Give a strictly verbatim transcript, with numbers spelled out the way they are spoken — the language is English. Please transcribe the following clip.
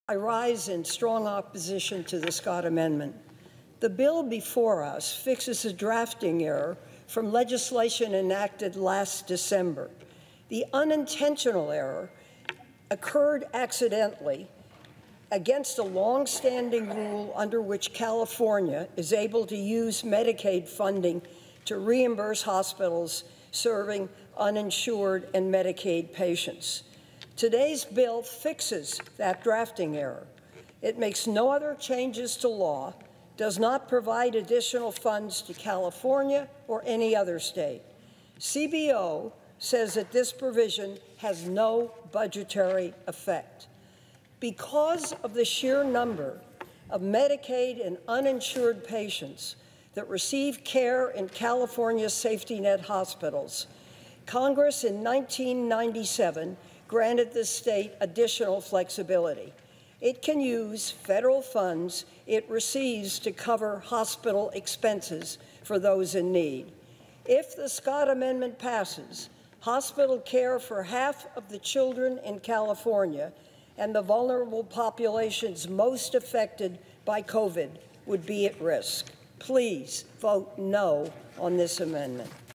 I rise in strong opposition to the Scott Amendment. The bill before us fixes a drafting error from legislation enacted last December. The unintentional error occurred accidentally against a long-standing rule under which California is able to use Medicaid funding to reimburse hospitals serving uninsured and Medicaid patients. Today's bill fixes that drafting error. It makes no other changes to law, does not provide additional funds to California or any other state. C B O says that this provision has no budgetary effect. Because of the sheer number of Medicaid and uninsured patients that receive care in California's safety net hospitals, Congress in nineteen ninety-seven granted the state additional flexibility. It can use federal funds it receives to cover hospital expenses for those in need. If the Scott Amendment passes, hospital care for half of the children in California and the vulnerable populations most affected by COVID would be at risk. Please vote no on this amendment.